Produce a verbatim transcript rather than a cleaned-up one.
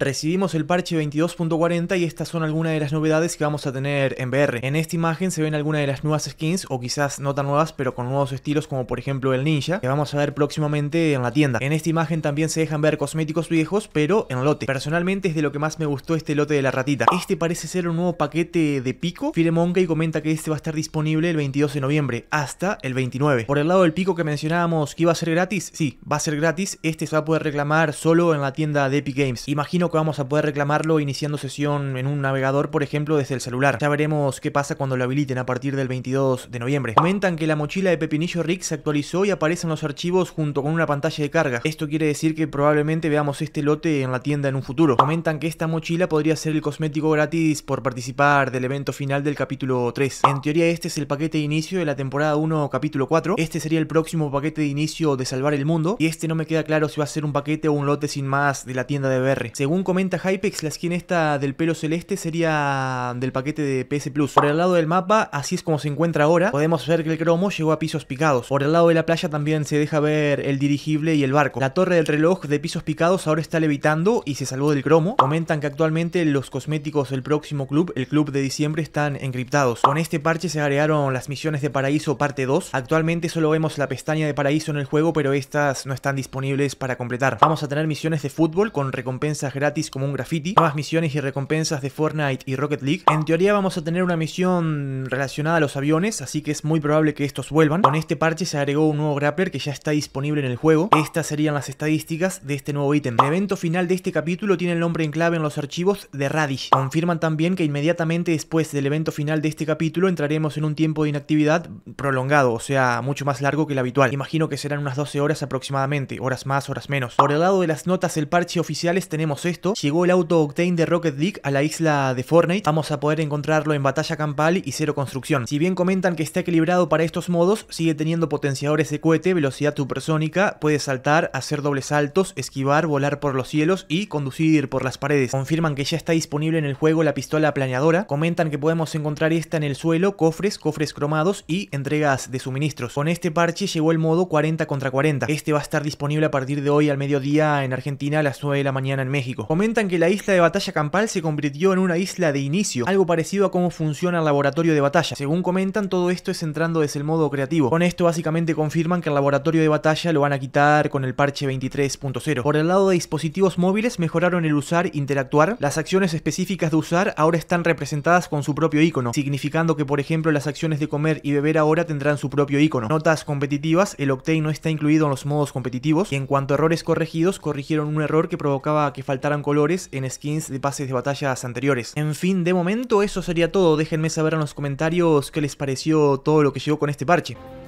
Recibimos el parche veintidós punto cuarenta y estas son algunas de las novedades que vamos a tener en V R. En esta imagen se ven algunas de las nuevas skins, o quizás no tan nuevas, pero con nuevos estilos, como por ejemplo el ninja, que vamos a ver próximamente en la tienda. En esta imagen también se dejan ver cosméticos viejos, pero en lote. Personalmente es de lo que más me gustó este lote de la ratita. Este parece ser un nuevo paquete de pico. Firemonkey comenta que este va a estar disponible el veintidós de noviembre hasta el veintinueve. Por el lado del pico que mencionábamos que iba a ser gratis, sí, va a ser gratis. Este se va a poder reclamar solo en la tienda de Epic Games. Imagino que vamos a poder reclamarlo iniciando sesión en un navegador, por ejemplo, desde el celular. Ya veremos qué pasa cuando lo habiliten a partir del veintidós de noviembre. Comentan que la mochila de Pepinillo Rick se actualizó y aparece en los archivos junto con una pantalla de carga. Esto quiere decir que probablemente veamos este lote en la tienda en un futuro. Comentan que esta mochila podría ser el cosmético gratis por participar del evento final del capítulo tres. En teoría este es el paquete de inicio de la temporada uno capítulo cuatro. Este sería el próximo paquete de inicio de Salvar el Mundo, y este no me queda claro si va a ser un paquete o un lote sin más de la tienda de V R. Según comenta Hypex, la skin esta del pelo celeste sería del paquete de P S Plus. Por el lado del mapa, así es como se encuentra ahora. Podemos ver que el cromo llegó a pisos picados. Por el lado de la playa también se deja ver el dirigible y el barco. La torre del reloj de pisos picados ahora está levitando y se salvó del cromo. Comentan que actualmente los cosméticos del próximo club, el club de diciembre, están encriptados. Con este parche se agregaron las misiones de paraíso parte dos. Actualmente solo vemos la pestaña de paraíso en el juego, pero estas no están disponibles para completar. Vamos a tener misiones de fútbol con recompensas gratis como un graffiti, nuevas misiones y recompensas de Fortnite y Rocket League. En teoría vamos a tener una misión relacionada a los aviones, así que es muy probable que estos vuelvan. Con este parche se agregó un nuevo grappler que ya está disponible en el juego. Estas serían las estadísticas de este nuevo ítem. El evento final de este capítulo tiene el nombre en clave en los archivos de Radish. Confirman también que inmediatamente después del evento final de este capítulo entraremos en un tiempo de inactividad prolongado, o sea, mucho más largo que el habitual. Imagino que serán unas doce horas aproximadamente, horas más, horas menos. Por el lado de las notas del parche oficiales tenemos esto. Llegó el auto Octane de Rocket League a la isla de Fortnite. Vamos a poder encontrarlo en batalla campal y cero construcción. Si bien comentan que está equilibrado para estos modos, sigue teniendo potenciadores de cohete, velocidad supersónica, puede saltar, hacer dobles saltos, esquivar, volar por los cielos y conducir por las paredes. Confirman que ya está disponible en el juego la pistola planeadora. Comentan que podemos encontrar esta en el suelo, cofres, cofres cromados y entregas de suministros. Con este parche llegó el modo cuarenta contra cuarenta. Este va a estar disponible a partir de hoy al mediodía en Argentina, a las nueve de la mañana en México. Comentan que la isla de batalla campal se convirtió en una isla de inicio, algo parecido a cómo funciona el laboratorio de batalla. Según comentan, todo esto es entrando desde el modo creativo. Con esto básicamente confirman que el laboratorio de batalla lo van a quitar con el parche veintitrés punto cero. Por el lado de dispositivos móviles mejoraron el usar interactuar. Las acciones específicas de usar ahora están representadas con su propio icono, significando que por ejemplo las acciones de comer y beber ahora tendrán su propio icono. Notas competitivas: el Octane no está incluido en los modos competitivos. Y en cuanto a errores corregidos, corrigieron un error que provocaba que faltaran colores en skins de pases de batallas anteriores. En fin, de momento eso sería todo. Déjenme saber en los comentarios qué les pareció todo lo que llegó con este parche.